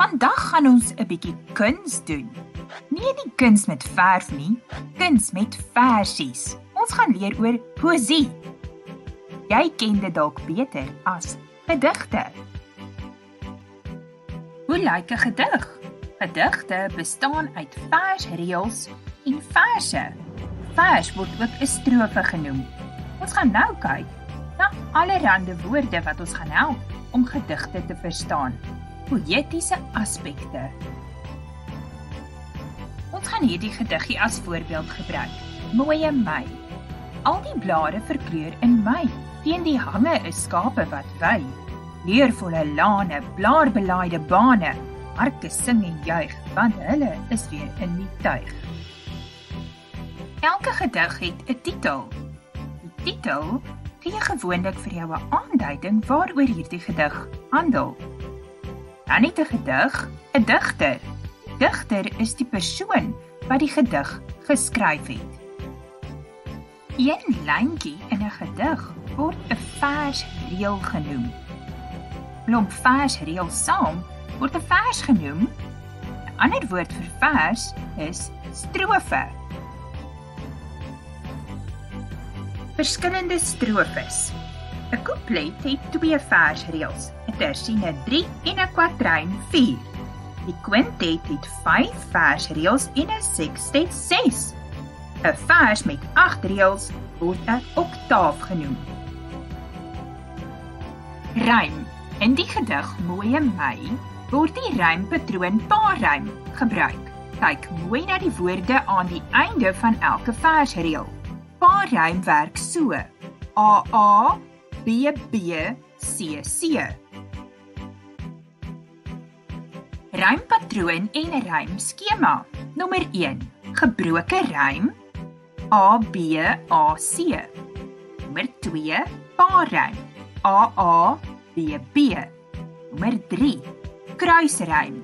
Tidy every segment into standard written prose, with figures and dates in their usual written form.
Vandag gaan ons 'n bietjie kuns doen. Nie die kuns met verf nie, kuns met versies. Ons gaan leer oor poësie. Jy ken dit dalk beter as gedigte. Hoe lyk 'n gedig? Gedigte bestaan uit versreëls en verse. Vers word ook 'n strofe genoem. Ons gaan nou kyk na allerlei woorde wat ons gaan help om gedigte te verstaan. Poëtiese aspekte. Ons gaan hierdie gediggie as voorbeeld gebruik. Mooie Mei. Al die blare verkleur in Mei. Teen die hange is skape wat wei. Leurvolle lane, blaarbelaaide bane. Harke sing en juig, want hulle is weer in die tuig. Elke gedig het 'n titel. Die titel gee gewoonlik vir jou 'n aanduiding waaroor hierdie gedig handel. Dan het 'n gedig 'n digter. Digter is die persoon wat die gedig geskryf het. Een lyntjie in 'n gedig word 'n versreël genoem. Klomp versreëls saam word 'n vers genoem. 'n Ander woord vir vers is strofe. Verskillende strofes. 'n Couplet het 2 versreëls, 'n tersiene 3 en 'n kwatryn 4. Die kwintet het 5 versreëls en 'n sekstet 6. 'n Vers met 8 reëls word 'n oktaaf genoem. Rym. In die gedig Mooie Mei word die rympatroon paarrym gebruik. Kyk mooi na die woorde aan die einde van elke versreël. Paarrym werk so: AA, BB, CC. Rympatroon en rymskema. Nommer 1. Gebroke rym ABAC. Nommer 2. Paarrym AABB. Nommer 3. Kruisrym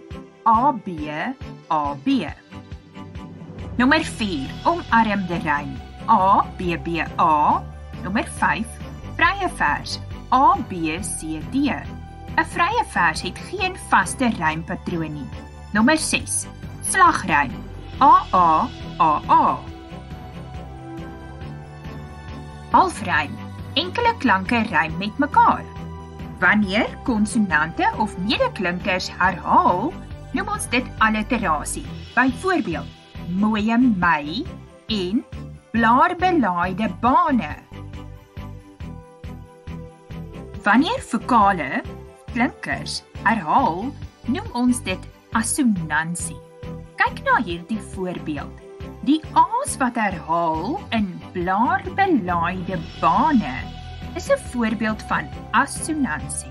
ABAB. Nommer 4. Omarmde rym ABBA. Nommer 5. Vrye vers ABCD. 'n Vrye vers het geen vaste rympatroon nie. Nommer 6. Slagrym AAAA. Halfrym. Enkele klanke rym met mekaar. Wanneer konsonante of medeklinkers herhaal, noem ons dit alliterasie. Byvoorbeeld, Mooie Mei en blaarbelaaide bane. Wanneer vokale klinkers herhaal, noem ons dit assonansie. Kyk na hierdie voorbeeld. Die A's wat herhaal in blaarbelaaide bane is 'n voorbeeld van assonansie.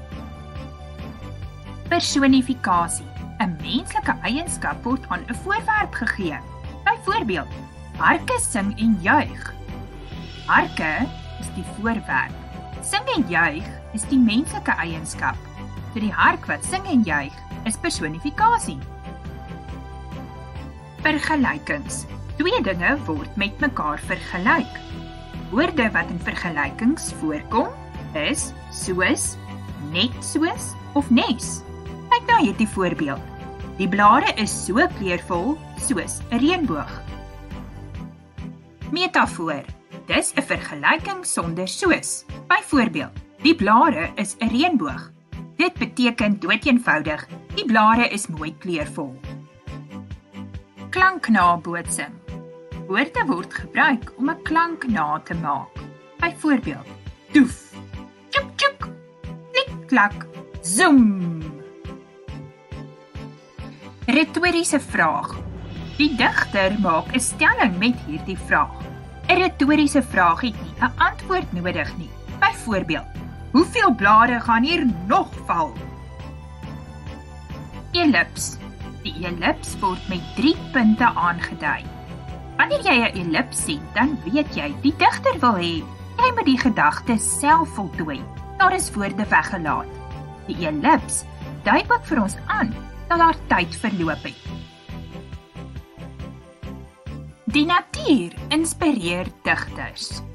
Personifikasie. 'n Menslike eienskap word aan 'n voorwerp gegee. Byvoorbeeld, Harke sing en juig. Harke is die voorwerp. Sing en juig is die menslike eienskap. So die hark wat sing en juig is personifikasie. Vergelykings. 2 dinge word met mekaar vergelyk. Woorde wat in vergelykings voorkom is soos, net soos of nes. Kyk na hierdie voorbeeld. Die blare is so kleurvol soos 'n reënboog. Metafoor. Dis 'n vergelyking sonder soos. Byvoorbeeld, die blare is 'n reënboog. Dit beteken doeteenvoudig, die blare is mooi kleurvol. Klanknabootsing. Woorde word gebruik om 'n klank na te maak. Byvoorbeeld, doef, tjoek tjoek, klik klak, zoom. Retoriese vraag. Die digter maak 'n stelling met hierdie vraag. 'n Retoriese vraag het nie 'n antwoord nodig nie. Byvoorbeeld, hoeveel blare gaan hier nog val? Ellips. Die ellips word met 3 punte aangedui. Wanneer jy 'n ellips sien, dan weet jy, die digter wil hê jy moet die gedagte self voltooi. Daar is woorde weggelaat. Die ellips dui ook vir ons aan dat daar tyd verloop het. Die natuur inspireer digters.